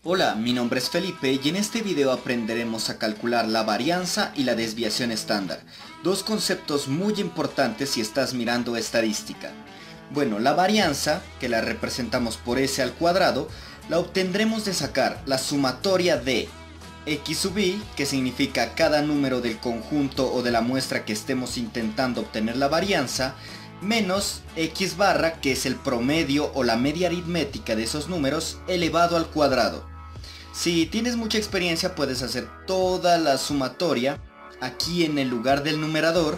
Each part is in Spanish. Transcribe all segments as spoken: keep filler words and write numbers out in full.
Hola, mi nombre es Felipe y en este video aprenderemos a calcular la varianza y la desviación estándar, dos conceptos muy importantes si estás mirando estadística. Bueno, la varianza, que la representamos por s al cuadrado, la obtendremos de sacar la sumatoria de x sub i, que significa cada número del conjunto o de la muestra que estemos intentando obtener la varianza, menos x barra, que es el promedio o la media aritmética de esos números, elevado al cuadrado. Si tienes mucha experiencia puedes hacer toda la sumatoria aquí en el lugar del numerador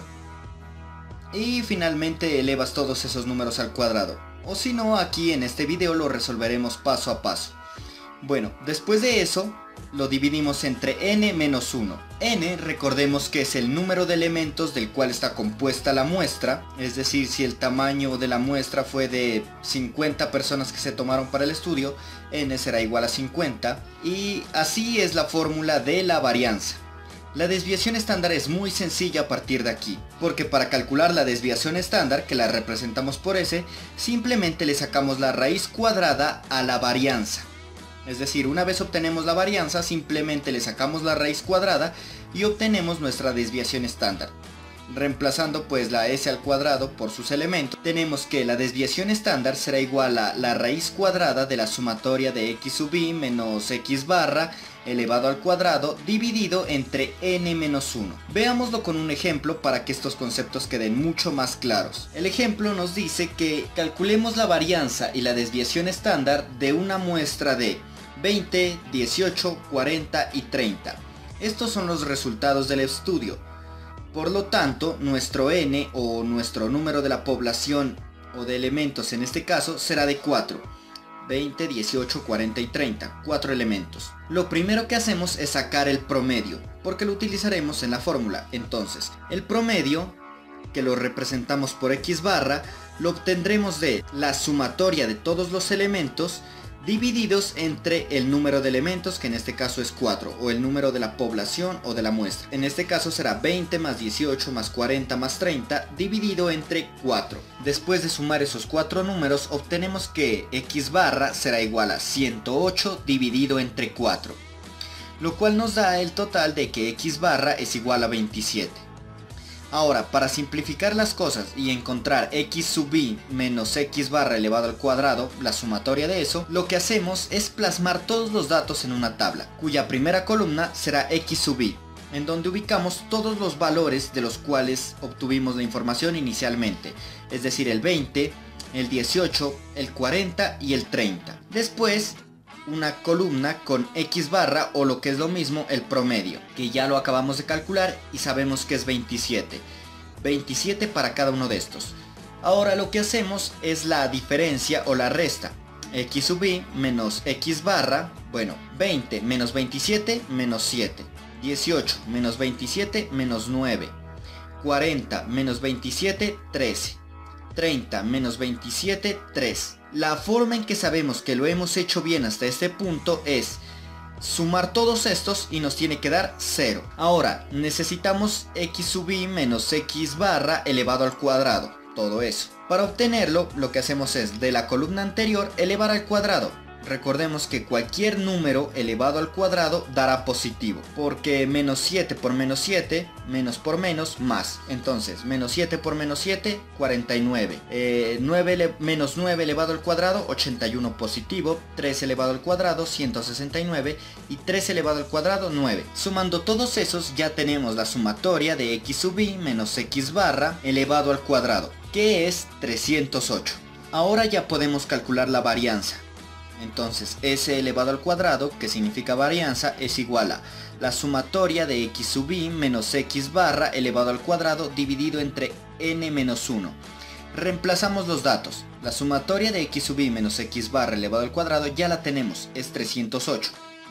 y finalmente elevas todos esos números al cuadrado. O si no, aquí en este video lo resolveremos paso a paso. Bueno, después de eso lo dividimos entre n menos uno. N, recordemos que es el número de elementos del cual está compuesta la muestra, es decir, si el tamaño de la muestra fue de cincuenta personas que se tomaron para el estudio, n será igual a cincuenta, y así es la fórmula de la varianza. La desviación estándar es muy sencilla a partir de aquí, porque para calcular la desviación estándar, que la representamos por s, simplemente le sacamos la raíz cuadrada a la varianza. Es decir, una vez obtenemos la varianza, simplemente le sacamos la raíz cuadrada y obtenemos nuestra desviación estándar. Reemplazando pues la s al cuadrado por sus elementos, tenemos que la desviación estándar será igual a la raíz cuadrada de la sumatoria de x sub i menos x barra elevado al cuadrado dividido entre n menos uno. Veámoslo con un ejemplo para que estos conceptos queden mucho más claros. El ejemplo nos dice que calculemos la varianza y la desviación estándar de una muestra de veinte, dieciocho, cuarenta y treinta. Estos son los resultados del estudio. Por lo tanto, nuestro n o nuestro número de la población o de elementos en este caso será de cuatro. veinte, dieciocho, cuarenta y treinta, cuatro elementos. Lo primero que hacemos es sacar el promedio, porque lo utilizaremos en la fórmula. Entonces, el promedio, que lo representamos por x barra, lo obtendremos de la sumatoria de todos los elementos divididos entre el número de elementos, que en este caso es cuatro, o el número de la población o de la muestra. En este caso será veinte más dieciocho más cuarenta más treinta dividido entre cuatro. Después de sumar esos cuatro números obtenemos que x barra será igual a ciento ocho dividido entre cuatro, lo cual nos da el total de que x barra es igual a veintisiete. Ahora, para simplificar las cosas y encontrar x sub i menos x barra elevado al cuadrado, la sumatoria de eso, lo que hacemos es plasmar todos los datos en una tabla, cuya primera columna será x sub i, en donde ubicamos todos los valores de los cuales obtuvimos la información inicialmente, es decir, el veinte, el dieciocho, el cuarenta y el treinta. Después, una columna con x barra, o lo que es lo mismo, el promedio, que ya lo acabamos de calcular y sabemos que es veintisiete. veintisiete para cada uno de estos. Ahora lo que hacemos es la diferencia o la resta. X sub i menos x barra, bueno, veinte menos veintisiete menos siete. dieciocho menos veintisiete menos nueve. cuarenta menos veintisiete, trece. treinta menos veintisiete, tres. La forma en que sabemos que lo hemos hecho bien hasta este punto es sumar todos estos y nos tiene que dar cero. Ahora necesitamos x sub i menos x barra elevado al cuadrado, todo eso. Para obtenerlo, lo que hacemos es de la columna anterior elevar al cuadrado. Recordemos que cualquier número elevado al cuadrado dará positivo, porque menos siete por menos siete, menos por menos, más. Entonces, menos siete por menos siete, cuarenta y nueve. Eh, nueve menos nueve elevado al cuadrado, ochenta y uno positivo. tres elevado al cuadrado, ciento sesenta y nueve. Y tres elevado al cuadrado, nueve. Sumando todos esos, ya tenemos la sumatoria de x sub i menos x barra elevado al cuadrado, que es trescientos ocho. Ahora ya podemos calcular la varianza. Entonces s elevado al cuadrado, que significa varianza, es igual a la sumatoria de x sub i menos x barra elevado al cuadrado dividido entre n menos uno. Reemplazamos los datos. La sumatoria de x sub i menos x barra elevado al cuadrado ya la tenemos, es trescientos ocho.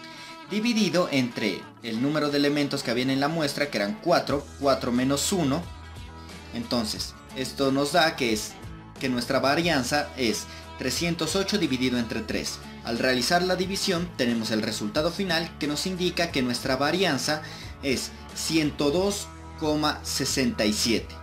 Dividido entre el número de elementos que habían en la muestra, que eran cuatro, cuatro menos uno. Entonces, esto nos da que, es, que nuestra varianza es trescientos ocho dividido entre tres. Al realizar la división tenemos el resultado final que nos indica que nuestra varianza es ciento dos coma sesenta y siete.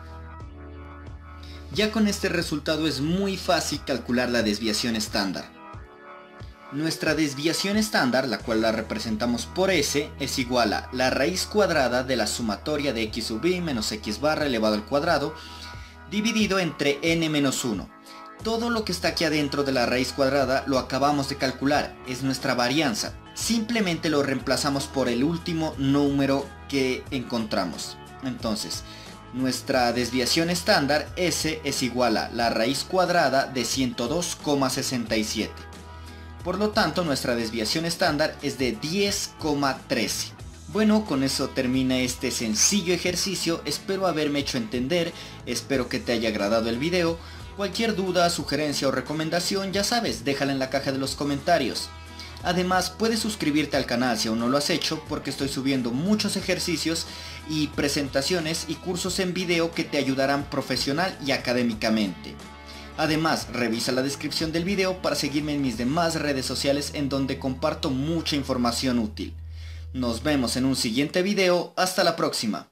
Ya con este resultado es muy fácil calcular la desviación estándar. Nuestra desviación estándar, la cual la representamos por S, es igual a la raíz cuadrada de la sumatoria de x sub i menos x barra elevado al cuadrado, dividido entre n menos uno. Todo lo que está aquí adentro de la raíz cuadrada lo acabamos de calcular, es nuestra varianza. Simplemente lo reemplazamos por el último número que encontramos. Entonces, nuestra desviación estándar S es igual a la raíz cuadrada de ciento dos coma sesenta y siete. Por lo tanto, nuestra desviación estándar es de diez coma trece. Bueno, con eso termina este sencillo ejercicio. Espero haberme hecho entender, espero que te haya agradado el video. Cualquier duda, sugerencia o recomendación, ya sabes, déjala en la caja de los comentarios. Además, puedes suscribirte al canal si aún no lo has hecho, porque estoy subiendo muchos ejercicios y presentaciones y cursos en video que te ayudarán profesional y académicamente. Además, revisa la descripción del video para seguirme en mis demás redes sociales en donde comparto mucha información útil. Nos vemos en un siguiente video, hasta la próxima.